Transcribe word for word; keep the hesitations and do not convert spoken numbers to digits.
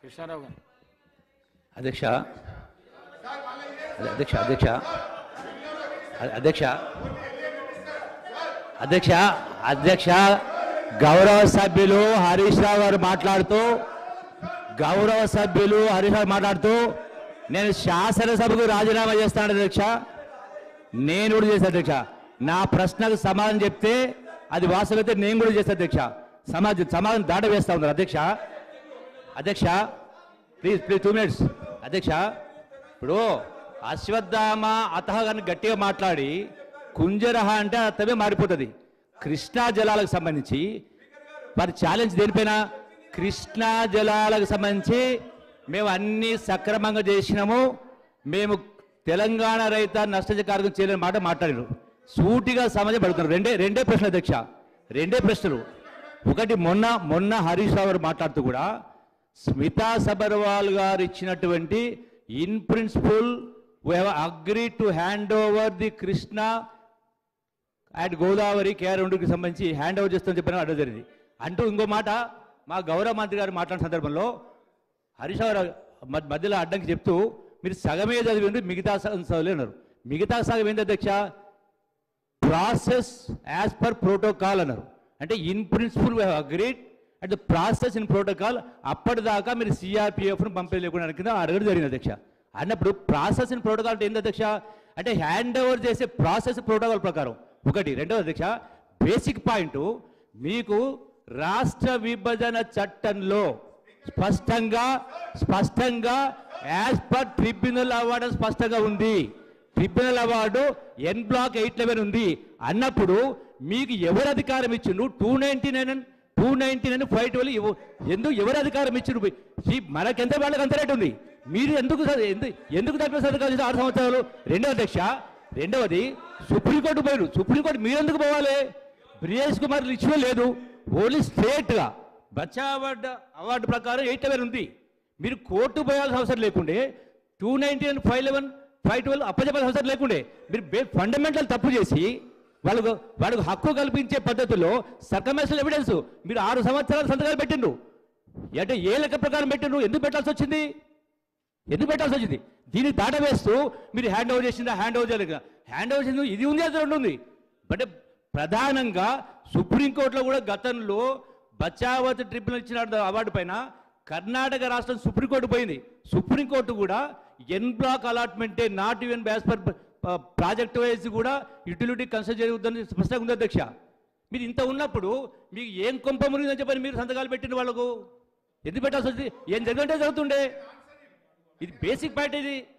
కృష్ణారావు గారు. అధ్యక్ష అధ్యక్ష అధ్యక్ష అధ్యక్ష అధ్యక్ష అధ్యక్ష గౌరవ సభ్యులు హరీష్ రావు గారు మాట్లాడుతూ గౌరవ సభ్యులు హరీష్ రావు మాట్లాడుతూ నేను శాసనసభకు రాజీనామా చేస్తాను అధ్యక్ష. నేను కూడా చేస్తాను అధ్యక్ష. నా ప్రశ్నకు సమాధానం చెప్తే అది వాస్తవైతే నేను కూడా చేస్తాను అధ్యక్ష. సమాజం సమాధానం దాట వేస్తా ఉన్నారు అధ్యక్ష. అధ్యక్ష ప్లీజ్ ప్లీజ్ టూ మినిట్స్ అధ్యక్ష. ఇప్పుడు అశ్వత్థామ అతహ గారిని గట్టిగా మాట్లాడి కుంజరహ అంటే అర్థమే మారిపోతుంది. కృష్ణా జలాలకు సంబంధించి మరి ఛాలెంజ్ దేనిపైన? కృష్ణా జలాలకు సంబంధించి మేము అన్ని సక్రమంగా చేసినాము, మేము తెలంగాణ రైత నష్ట కార్యక్రమం చేయలేని మాట మాట్లాడారు. సూటిగా సమాజం పడుతున్నారు. రెండే రెండే ప్రశ్నలు అధ్యక్ష, రెండే ప్రశ్నలు. ఒకటి మొన్న మొన్న హరీష్ రావు గారు మాట్లాడుతూ కూడా స్మితా సబర్వాల్ గారు ఇచ్చినటువంటి in principle we have agree to hand over the Krishna and Godavari KR రెండుకి సంబంధించి హ్యాండ్ ఓవర్ చేస్తామని చెప్పిన అడ్డం జరిగింది అంటూ ఇంకో మాట మా గౌరవ మంత్రి గారు మాట్లాడిన సందర్భంలో హరీష్ రావు మధ్యలో అడ్డంకి చెప్తూ మీరు సగమే చదివి మిగతా సగం చదవలేన్నారు. మిగతా సగం ఏంటి అధ్యక్ష? ప్రాసెస్ యాజ్ పర్ ప్రోటోకాల్ అన్నారు. అంటే in principle we have agreed and the process in protocol. అప్పటిదాకా మీరు సిఆర్పిఎఫ్ను పంపే లేకుండా కింద అడగడం జరిగింది అధ్యక్ష. అన్నప్పుడు ప్రాసెస్ ఇన్ ప్రోటోకాల్ అంటే ఏంటి అధ్యక్ష? అంటే హ్యాండ్ ఓవర్ చేసే ప్రాసెస్ ప్రోటోకాల్ ప్రకారం ఒకటి. రెండవది అధ్యక్ష, బేసిక్ పాయింట్ మీకు రాష్ట్ర విభజన చట్టంలో స్పష్టంగా స్పష్టంగా యాజ్ పర్ ట్రిబ్యునల్ అవార్డు స్పష్టంగా ఉంది. Tribunal award en bloc eight eleven ఉంది అన్నప్పుడు మీకు ఎవరు అధికారం ఇచ్చిండు? Two ninety nine two ninety nine five twelve ఎందుకు ఎవరు అధికారం ఇచ్చిండు? మనకెంత వాళ్ళకి అంత రేటు ఉంది. మీరు ఎందుకు ఎందుకు తప్ప సర్కారు ఆరు సంవత్సరాలు? రెండవ అధ్యక్ష, రెండవది సుప్రీంకోర్టు పోయారు. సుప్రీంకోర్టు మీరు ఎందుకు పోవాలి? బ్రిజేష్ కుమార్ ఇచ్చిన లేదు, ఓన్లీ స్టేట్గా బచ్చా అవార్డు అవార్డు ప్రకారం ఎయిట్ లెవెన్ ఉంది. మీరు కోర్టు పోయాల్సిన అవసరం లేకుండే, two ninety nine five eleven five twelve అప్పచెప్పాల్సిన అవసరం లేకుండే మీరు ఫండమెంటల్ తప్పు చేసి వాళ్ళకు వాళ్ళకు హక్కు కల్పించే పద్ధతిలో సర్కమ్స్టెన్షియల్ ఎవిడెన్స్ మీరు ఆరు సంవత్సరాలు సంతకాలు పెట్టిండ్రు. అంటే ఏ లెక్క ప్రకారం పెట్టిండ్రు? ఎందుకు పెట్టాల్సి వచ్చింది? ఎందుకు పెట్టాల్సి వచ్చింది? దీన్ని దాట వేస్తూ మీరు హ్యాండ్ ఓవర్ చేసిందా, హ్యాండ్ ఓవర్ చేయలేదు. హ్యాండ్ ఓవర్ చేసింది ఇది ఉంది, అది రెండు ఉంది. బట్ ప్రధానంగా సుప్రీంకోర్టులో కూడా గతంలో బచావత్ ట్రిబ్యునల్ ఇచ్చిన అవార్డు పైన కర్ణాటక రాష్ట్రం సుప్రీంకోర్టు పోయింది. సుప్రీంకోర్టు కూడా ఎన్ బ్లాక్ అలాట్మెంటే not even as per project wise కూడా యూటిలిటీ కన్సిడర్ చేయవద్దని స్పష్టంగా ఉంది అధ్యక్ష. మీరు ఇంత ఉన్నప్పుడు మీకు ఏం కొంప మునిగిందని చెప్పని మీరు సంతకాలు పెట్టిన వాళ్ళకు ఎందుకు పెట్టాల్సి వచ్చింది? ఏం జరగంటే జరుగుతుండే. ఇది బేసిక్ పాయింట్. ఇది